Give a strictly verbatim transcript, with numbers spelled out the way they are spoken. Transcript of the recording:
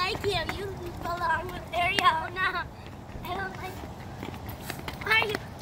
like you. You belong with Ariana. I don't like. Why are you?